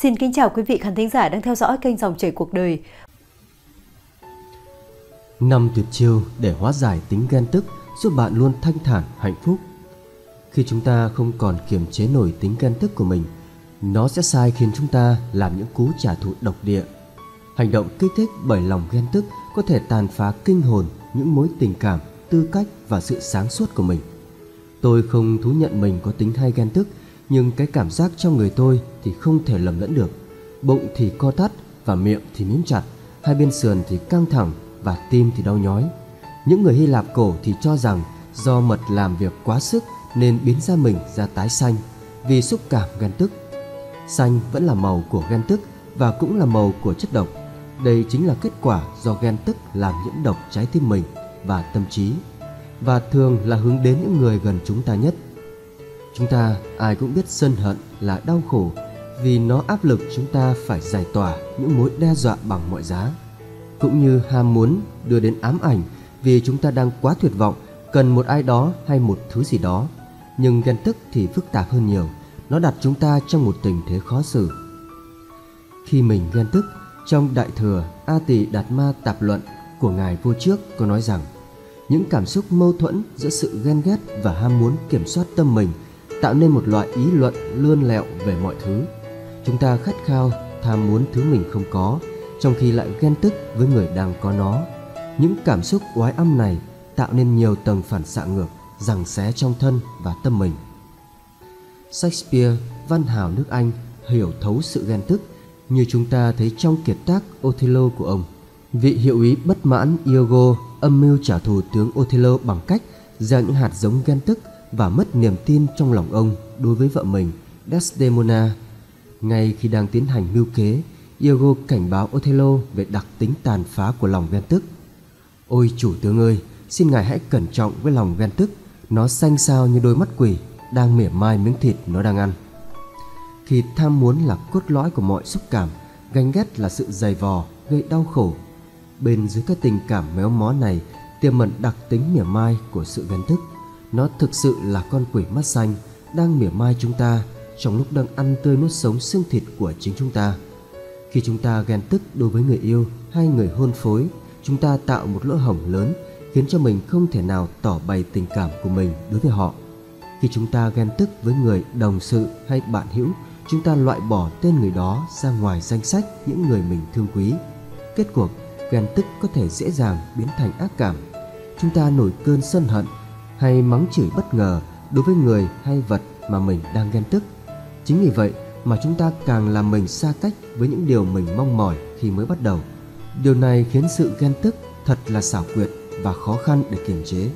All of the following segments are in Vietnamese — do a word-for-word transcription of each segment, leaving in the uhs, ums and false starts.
Xin kính chào quý vị khán thính giả đang theo dõi kênh Dòng Chảy Cuộc Đời. Năm tuyệt chiêu để hóa giải tính ghen tức, giúp bạn luôn thanh thản, hạnh phúc. Khi chúng ta không còn kiềm chế nổi tính ghen tức của mình, nó sẽ sai khiến chúng ta làm những cú trả thù độc địa. Hành động kích thích bởi lòng ghen tức có thể tàn phá kinh hồn những mối tình cảm, tư cách và sự sáng suốt của mình. Tôi không thú nhận mình có tính hay ghen tức, nhưng cái cảm giác trong người tôi thì không thể lầm lẫn được. Bụng thì co thắt và miệng thì mím chặt, hai bên sườn thì căng thẳng và tim thì đau nhói. Những người Hy Lạp cổ thì cho rằng do mật làm việc quá sức nên biến da mình ra tái xanh vì xúc cảm ghen tức. Xanh vẫn là màu của ghen tức và cũng là màu của chất độc. Đây chính là kết quả do ghen tức làm nhiễm độc trái tim mình và tâm trí, và thường là hướng đến những người gần chúng ta nhất. Chúng ta ai cũng biết sân hận là đau khổ vì nó áp lực chúng ta phải giải tỏa những mối đe dọa bằng mọi giá. Cũng như ham muốn đưa đến ám ảnh vì chúng ta đang quá tuyệt vọng, cần một ai đó hay một thứ gì đó. Nhưng ghen tức thì phức tạp hơn nhiều, nó đặt chúng ta trong một tình thế khó xử. Khi mình ghen tức, trong Đại Thừa A Tỳ Đạt Ma Tạp Luận của Ngài Vô Trước có nói rằng những cảm xúc mâu thuẫn giữa sự ghen ghét và ham muốn kiểm soát tâm mình tạo nên một loại ý luận lươn lẹo về mọi thứ. Chúng ta khát khao, tham muốn thứ mình không có, trong khi lại ghen tức với người đang có nó. Những cảm xúc oái âm này tạo nên nhiều tầng phản xạ ngược, giằng xé trong thân và tâm mình. Shakespeare, văn hào nước Anh, hiểu thấu sự ghen tức, như chúng ta thấy trong kiệt tác Othello của ông. Vị hiệu úy bất mãn Iago âm mưu trả thù tướng Othello bằng cách gieo những hạt giống ghen tức và mất niềm tin trong lòng ông đối với vợ mình Desdemona. Ngay khi đang tiến hành mưu kế, Iago cảnh báo Othello về đặc tính tàn phá của lòng ghen tức. Ôi chủ tướng ơi, xin ngài hãy cẩn trọng với lòng ghen tức, nó xanh xao như đôi mắt quỷ đang mỉa mai miếng thịt nó đang ăn. Khi tham muốn là cốt lõi của mọi xúc cảm, ganh ghét là sự dày vò, gây đau khổ. Bên dưới các tình cảm méo mó này tiềm ẩn đặc tính mỉa mai của sự ghen tức. Nó thực sự là con quỷ mắt xanh đang mỉa mai chúng ta trong lúc đang ăn tươi nuốt sống xương thịt của chính chúng ta. Khi chúng ta ghen tức đối với người yêu hay người hôn phối, chúng ta tạo một lỗ hổng lớn khiến cho mình không thể nào tỏ bày tình cảm của mình đối với họ. Khi chúng ta ghen tức với người đồng sự hay bạn hữu, chúng ta loại bỏ tên người đó ra ngoài danh sách những người mình thương quý. Kết cuộc, ghen tức có thể dễ dàng biến thành ác cảm. Chúng ta nổi cơn sân hận hay mắng chửi bất ngờ đối với người hay vật mà mình đang ghen tức. Chính vì vậy mà chúng ta càng làm mình xa cách với những điều mình mong mỏi khi mới bắt đầu. Điều này khiến sự ghen tức thật là xảo quyệt và khó khăn để kiềm chế.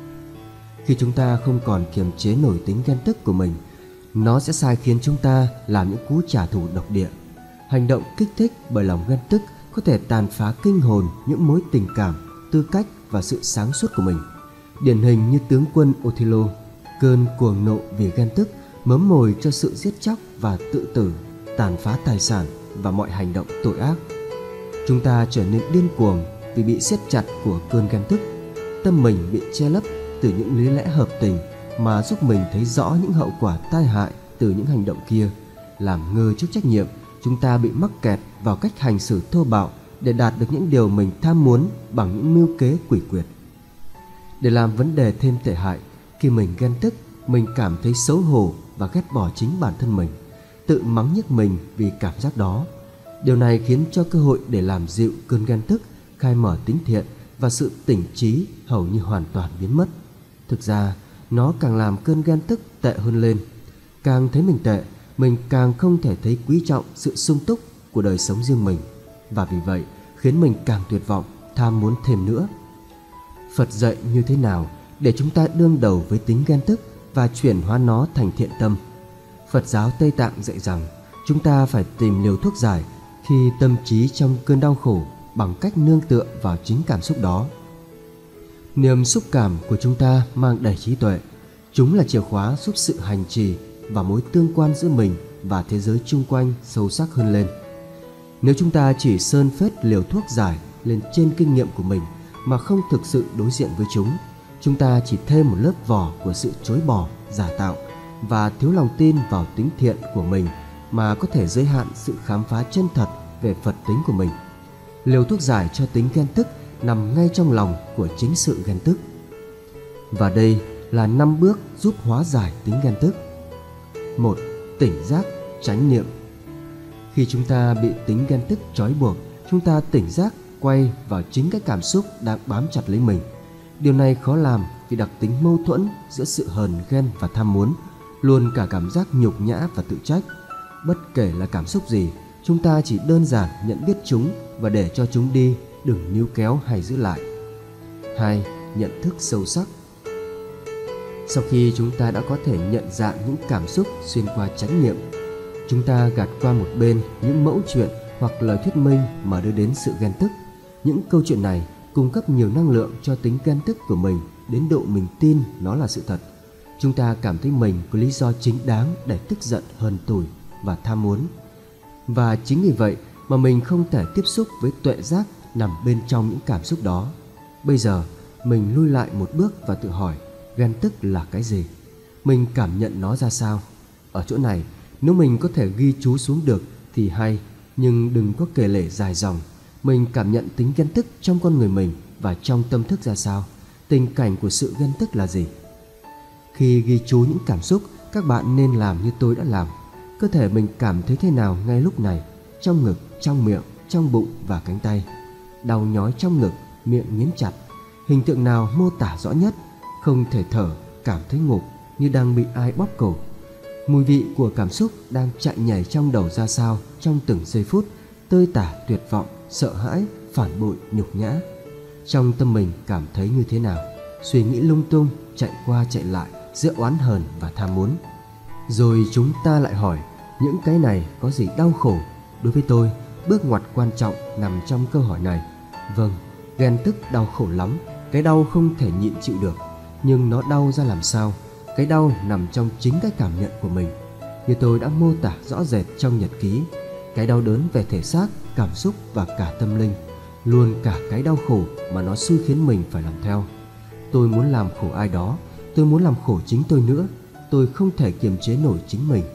Khi chúng ta không còn kiềm chế nổi tính ghen tức của mình, nó sẽ sai khiến chúng ta làm những cú trả thù độc địa. Hành động kích thích bởi lòng ghen tức có thể tàn phá kinh hồn những mối tình cảm, tư cách và sự sáng suốt của mình. Điển hình như tướng quân Othello, cơn cuồng nộ vì ghen tức mớm mồi cho sự giết chóc và tự tử, tàn phá tài sản và mọi hành động tội ác. Chúng ta trở nên điên cuồng vì bị siết chặt của cơn ghen tức. Tâm mình bị che lấp từ những lý lẽ hợp tình mà giúp mình thấy rõ những hậu quả tai hại từ những hành động kia. Làm ngơ trước trách nhiệm, chúng ta bị mắc kẹt vào cách hành xử thô bạo để đạt được những điều mình tham muốn bằng những mưu kế quỷ quyệt. Để làm vấn đề thêm tệ hại, khi mình ghen tức, mình cảm thấy xấu hổ và ghét bỏ chính bản thân mình, tự mắng nhiếc mình vì cảm giác đó. Điều này khiến cho cơ hội để làm dịu cơn ghen tức, khai mở tính thiện và sự tỉnh trí hầu như hoàn toàn biến mất. Thực ra, nó càng làm cơn ghen tức tệ hơn lên. Càng thấy mình tệ, mình càng không thể thấy quý trọng sự sung túc của đời sống riêng mình, và vì vậy khiến mình càng tuyệt vọng, tham muốn thêm nữa. Phật dạy như thế nào để chúng ta đương đầu với tính ghen tức và chuyển hóa nó thành thiện tâm? Phật giáo Tây Tạng dạy rằng chúng ta phải tìm liều thuốc giải khi tâm trí trong cơn đau khổ bằng cách nương tựa vào chính cảm xúc đó. Niềm xúc cảm của chúng ta mang đầy trí tuệ. Chúng là chìa khóa giúp sự hành trì và mối tương quan giữa mình và thế giới chung quanh sâu sắc hơn lên. Nếu chúng ta chỉ sơn phết liều thuốc giải lên trên kinh nghiệm của mình mà không thực sự đối diện với chúng, chúng ta chỉ thêm một lớp vỏ của sự chối bỏ, giả tạo và thiếu lòng tin vào tính thiện của mình mà có thể giới hạn sự khám phá chân thật về Phật tính của mình. Liều thuốc giải cho tính ghen tức nằm ngay trong lòng của chính sự ghen tức. Và đây là năm bước giúp hóa giải tính ghen tức. Một. Tỉnh giác, chánh niệm. Khi chúng ta bị tính ghen tức trói buộc, chúng ta tỉnh giác quay vào chính cái cảm xúc đang bám chặt lấy mình. Điều này khó làm vì đặc tính mâu thuẫn giữa sự hờn ghen và tham muốn, luôn cả cảm giác nhục nhã và tự trách. Bất kể là cảm xúc gì, chúng ta chỉ đơn giản nhận biết chúng và để cho chúng đi, đừng níu kéo hay giữ lại. Hai. Nhận thức sâu sắc. Sau khi chúng ta đã có thể nhận dạng những cảm xúc xuyên qua chánh niệm, chúng ta gạt qua một bên những mẫu chuyện hoặc lời thuyết minh mà đưa đến sự ghen tức. Những câu chuyện này cung cấp nhiều năng lượng cho tính ghen tức của mình đến độ mình tin nó là sự thật. Chúng ta cảm thấy mình có lý do chính đáng để tức giận, hờn tủi và tham muốn. Và chính vì vậy mà mình không thể tiếp xúc với tuệ giác nằm bên trong những cảm xúc đó. Bây giờ mình lui lại một bước và tự hỏi, ghen tức là cái gì? Mình cảm nhận nó ra sao? Ở chỗ này, nếu mình có thể ghi chú xuống được thì hay, nhưng đừng có kể lể dài dòng. Mình cảm nhận tính ghen tức trong con người mình và trong tâm thức ra sao? Tình cảnh của sự ghen tức là gì? Khi ghi chú những cảm xúc, các bạn nên làm như tôi đã làm. Cơ thể mình cảm thấy thế nào ngay lúc này? Trong ngực, trong miệng, trong bụng và cánh tay. Đau nhói trong ngực, miệng nghiến chặt. Hình tượng nào mô tả rõ nhất? Không thể thở, cảm thấy ngộp như đang bị ai bóp cổ. Mùi vị của cảm xúc đang chạy nhảy trong đầu ra sao trong từng giây phút, tơi tả tuyệt vọng, sợ hãi, phản bội, nhục nhã. Trong tâm mình cảm thấy như thế nào? Suy nghĩ lung tung, chạy qua chạy lại giữa oán hờn và tham muốn. Rồi chúng ta lại hỏi, những cái này có gì đau khổ? Đối với tôi, bước ngoặt quan trọng nằm trong câu hỏi này. Vâng, ghen tức đau khổ lắm. Cái đau không thể nhịn chịu được. Nhưng nó đau ra làm sao? Cái đau nằm trong chính cái cảm nhận của mình. Như tôi đã mô tả rõ rệt trong nhật ký, cái đau đớn về thể xác, cảm xúc và cả tâm linh, luôn cả cái đau khổ mà nó xui khiến mình phải làm theo. Tôi muốn làm khổ ai đó, tôi muốn làm khổ chính tôi nữa. Tôi không thể kiềm chế nổi chính mình.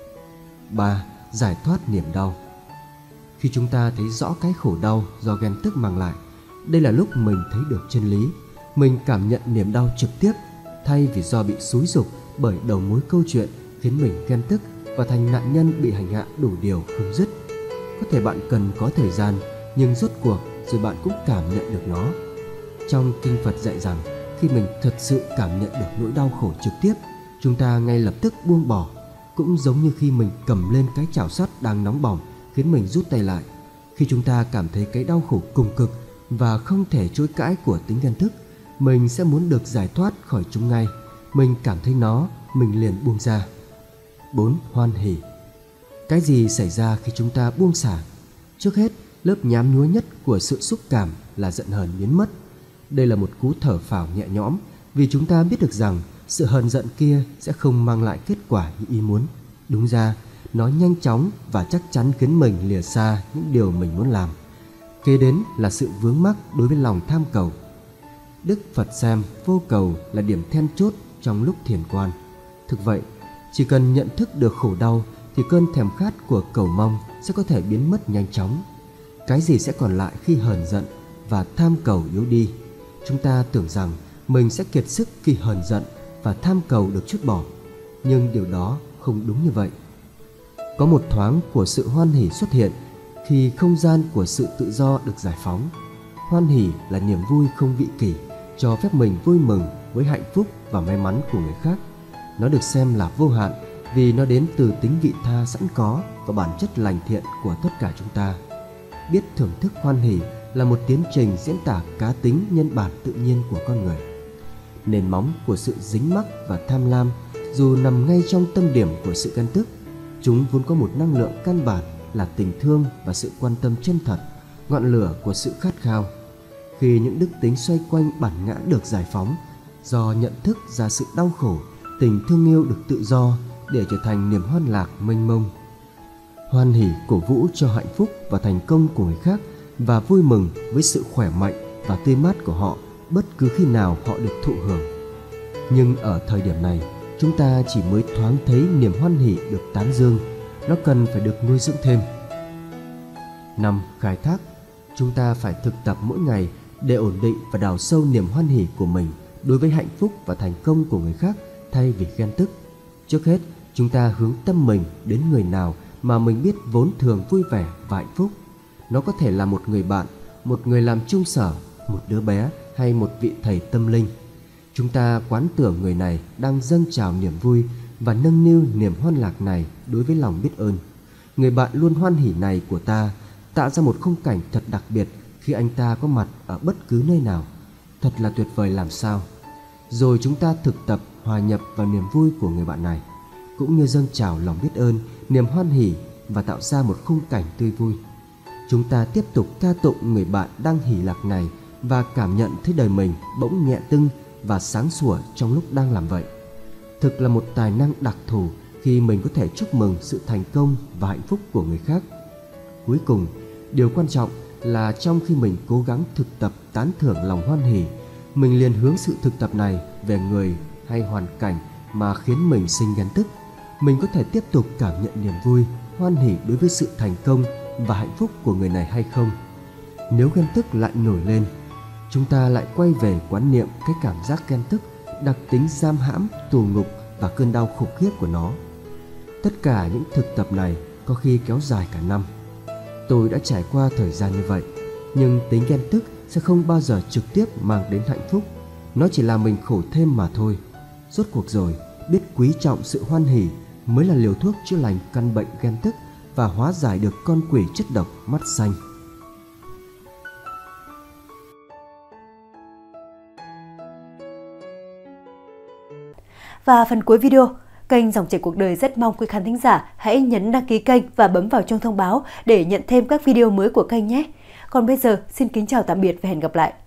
Ba. Giải thoát niềm đau. Khi chúng ta thấy rõ cái khổ đau do ghen tức mang lại, đây là lúc mình thấy được chân lý. Mình cảm nhận niềm đau trực tiếp, thay vì do bị xúi giục bởi đầu mối câu chuyện khiến mình ghen tức và thành nạn nhân bị hành hạ đủ điều không dứt. Có thể bạn cần có thời gian, nhưng rốt cuộc rồi bạn cũng cảm nhận được nó. Trong kinh Phật dạy rằng, khi mình thật sự cảm nhận được nỗi đau khổ trực tiếp, chúng ta ngay lập tức buông bỏ. Cũng giống như khi mình cầm lên cái chảo sắt đang nóng bỏng khiến mình rút tay lại. Khi chúng ta cảm thấy cái đau khổ cùng cực và không thể chối cãi của tính ghen tức, mình sẽ muốn được giải thoát khỏi chúng ngay. Mình cảm thấy nó, mình liền buông ra. Bốn. Hoan hỉ. Cái gì xảy ra khi chúng ta buông xả? Trước hết, lớp nhám nhúa nhất của sự xúc cảm là giận hờn biến mất. Đây là một cú thở phào nhẹ nhõm, vì chúng ta biết được rằng sự hờn giận kia sẽ không mang lại kết quả như ý muốn. Đúng ra, nó nhanh chóng và chắc chắn khiến mình lìa xa những điều mình muốn làm. Kế đến là sự vướng mắc đối với lòng tham cầu. Đức Phật xem vô cầu là điểm then chốt trong lúc thiền quan. Thực vậy, chỉ cần nhận thức được khổ đau thì cơn thèm khát của cầu mong sẽ có thể biến mất nhanh chóng. Cái gì sẽ còn lại khi hờn giận và tham cầu yếu đi? Chúng ta tưởng rằng mình sẽ kiệt sức khi hờn giận và tham cầu được trút bỏ, nhưng điều đó không đúng như vậy. Có một thoáng của sự hoan hỉ xuất hiện khi không gian của sự tự do được giải phóng. Hoan hỉ là niềm vui không vị kỷ, cho phép mình vui mừng với hạnh phúc và may mắn của người khác. Nó được xem là vô hạn vì nó đến từ tính vị tha sẵn có và bản chất lành thiện của tất cả chúng ta. Biết thưởng thức hoan hỉ là một tiến trình diễn tả cá tính nhân bản tự nhiên của con người. Nền móng của sự dính mắc và tham lam dù nằm ngay trong tâm điểm của sự ghen tức, chúng vốn có một năng lượng căn bản là tình thương và sự quan tâm chân thật, ngọn lửa của sự khát khao. Khi những đức tính xoay quanh bản ngã được giải phóng, do nhận thức ra sự đau khổ, tình thương yêu được tự do để trở thành niềm hoan lạc mênh mông. Hoan hỉ cổ vũ cho hạnh phúc và thành công của người khác và vui mừng với sự khỏe mạnh và tươi mát của họ bất cứ khi nào họ được thụ hưởng. Nhưng ở thời điểm này, chúng ta chỉ mới thoáng thấy niềm hoan hỉ được tán dương, nó cần phải được nuôi dưỡng thêm. Năm. Khai thác. Chúng ta phải thực tập mỗi ngày để ổn định và đào sâu niềm hoan hỉ của mình đối với hạnh phúc và thành công của người khác thay vì ghen tức. Trước hết, chúng ta hướng tâm mình đến người nào mà mình biết vốn thường vui vẻ và hạnh phúc. Nó có thể là một người bạn, một người làm chung sở, một đứa bé hay một vị thầy tâm linh. Chúng ta quán tưởng người này đang dâng trào niềm vui và nâng niu niềm hoan lạc này đối với lòng biết ơn. Người bạn luôn hoan hỉ này của ta tạo ra một khung cảnh thật đặc biệt khi anh ta có mặt ở bất cứ nơi nào. Thật là tuyệt vời làm sao. Rồi chúng ta thực tập hòa nhập vào niềm vui của người bạn này, cũng như dâng trào lòng biết ơn, niềm hoan hỉ và tạo ra một khung cảnh tươi vui. Chúng ta tiếp tục ca tụng người bạn đang hỉ lạc này và cảm nhận thấy đời mình bỗng nhẹ tưng và sáng sủa trong lúc đang làm vậy. Thực là một tài năng đặc thù khi mình có thể chúc mừng sự thành công và hạnh phúc của người khác. Cuối cùng, điều quan trọng là trong khi mình cố gắng thực tập tán thưởng lòng hoan hỉ, mình liền hướng sự thực tập này về người hay hoàn cảnh mà khiến mình sinh ghen tức. Mình có thể tiếp tục cảm nhận niềm vui, hoan hỉ đối với sự thành công và hạnh phúc của người này hay không. Nếu ghen tức lại nổi lên, chúng ta lại quay về quán niệm cái cảm giác ghen tức, đặc tính giam hãm, tù ngục và cơn đau khủng khiếp của nó. Tất cả những thực tập này có khi kéo dài cả năm. Tôi đã trải qua thời gian như vậy, nhưng tính ghen tức sẽ không bao giờ trực tiếp mang đến hạnh phúc. Nó chỉ làm mình khổ thêm mà thôi. Rốt cuộc rồi, biết quý trọng sự hoan hỉ mới là liều thuốc chữa lành căn bệnh ghen tức và hóa giải được con quỷ chất độc mắt xanh. Và phần cuối video, kênh Dòng Chảy Cuộc Đời rất mong quý khán thính giả hãy nhấn đăng ký kênh và bấm vào chuông thông báo để nhận thêm các video mới của kênh nhé. Còn bây giờ, xin kính chào tạm biệt và hẹn gặp lại.